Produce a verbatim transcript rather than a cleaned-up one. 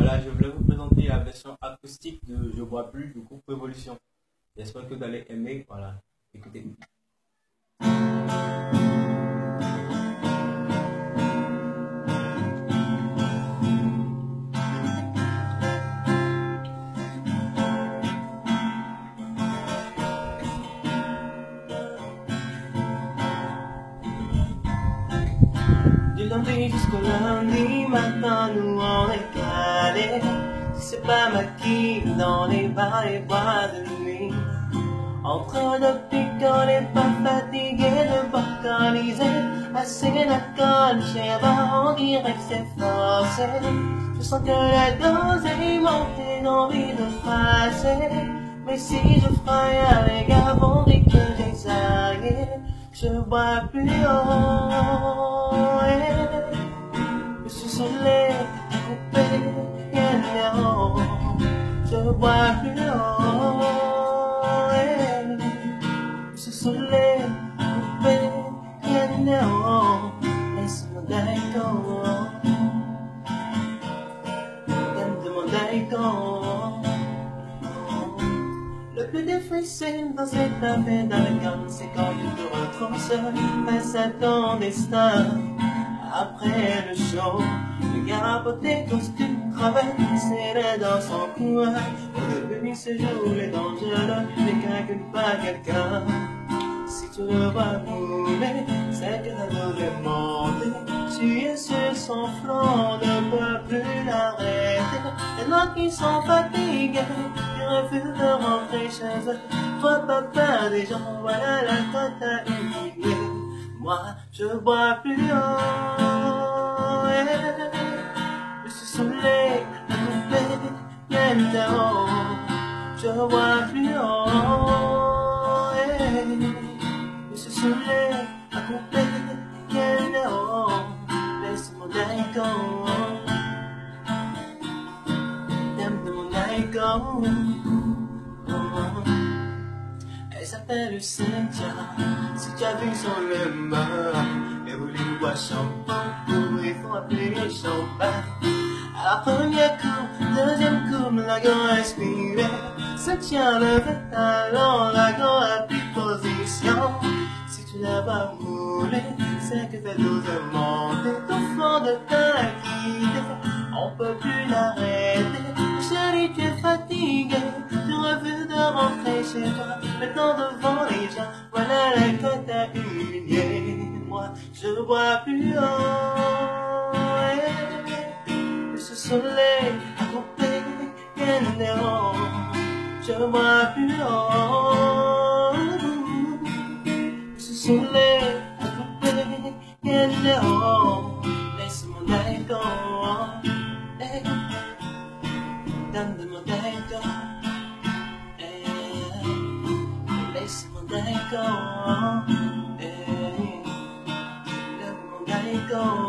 voilà, je voulais vous présenter la version acoustique de Je bois plus du groupe Révolution. J'espère que vous allez aimer. Voilà, écoutez. Du lundi jusqu'au lundi matin, nous on est calés. Si c'est pas maquis dans les bars et bois de nuit, en train de picoler, pas fatigué de vocaliser. Assez d'alcool chez moi, on dirait que c'est forcé. Je sens que la dose est montée, j'ai envie de passer. Mais si je fraye avec les gars, vont dire que j'exagère. Je bois plus haut, je suis soleil coupé, bien haut. Je bois plus haut, je suis soleil coupé, bien haut. Laisse-moi d'accord, donne-moi d'accord. Le plus difficile dans cette affaire d'alcool, c'est quand tu te retrouves seul face à ton destin. Après le show, le gars porté costume, cravate, c'est là dans son coin. Au début, ce jour, les dangereux ne calculent pas quelqu'un. Si tu le vois rouler, c'est que la dose est montée. Tu es sur son flanc, ne peux plus l'arrêter. Il y en a qui sont fatigués, qui refusent de rentrer chez eux. Toi, papa, des gens, voilà la cote à humilier. Moi, je bois plus haut, je suis soleil à couper, bien haut. Je bois plus haut, je suis soleil à couper, bien haut. Laisse-moi d'accord, donne-moi d'accord. Elle s'appelle Cynthia, si tu as vu son humeur, elle voulait boire champagne, pour il faut appeler champagne. À la première coupe, deuxième coupe, la go inspirée, Cynthia levait talon, la go a pris position. Si tu n'as pas roulé, c'est que ta dose est montée, ton fond de ta quitté, on peut plus l'arrêter. Chérie, tu es fatiguée, tu refuses de rentrer chez toi. Maintenant devant les gens, voilà la cote à humilier. Moi, je bois plus haut, et ce soleil à couper, bien haut. Je bois plus haut, et ce soleil à couper, bien haut. Laisse-moi d'accord, donne-moi d'accord, laisse-moi d'accord, donne-moi d'accord.